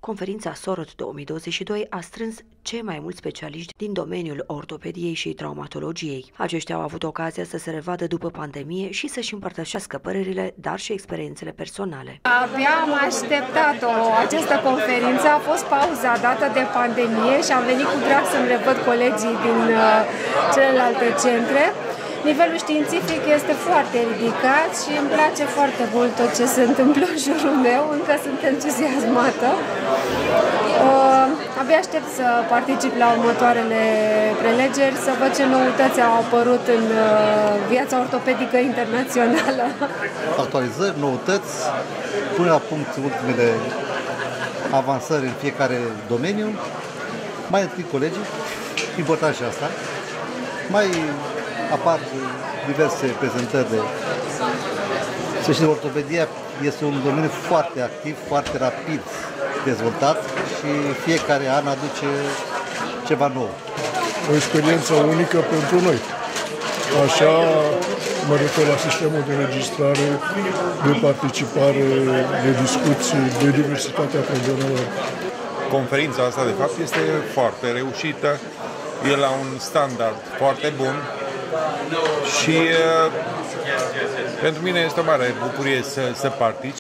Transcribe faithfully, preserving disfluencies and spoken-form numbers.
Conferința S O R O T două mii douăzeci și doi a strâns cei mai mulți specialiști din domeniul ortopediei și traumatologiei. Aceștia au avut ocazia să se revadă după pandemie și să-și împărtășească părerile, dar și experiențele personale. Abia am așteptat-o. Această conferință a fost pauza dată de pandemie și am venit cu drag să-mi revăd colegii din uh, celelalte centre. Nivelul științific este foarte ridicat și îmi place foarte mult tot ce se întâmplă în jurul meu, încă sunt entuziasmată. Uh, abia aștept să particip la următoarele prelegeri, să văd ce noutăți au apărut în uh, viața ortopedică internațională. Actualizări, noutăți, pune la punct ultimele avansări în fiecare domeniu, mai întâi colegii, important și asta, mai apar diverse prezentări de... Să știți, ortopedia este un domeniu foarte activ, foarte rapid dezvoltat și fiecare an aduce ceva nou. O experiență unică pentru noi. Așa mă refer la sistemul de înregistrare, de participare, de discuții, de diversitatea problemelor. Conferința asta, de fapt, este foarte reușită, e la un standard foarte bun și uh, pentru mine este o mare bucurie să, să particip.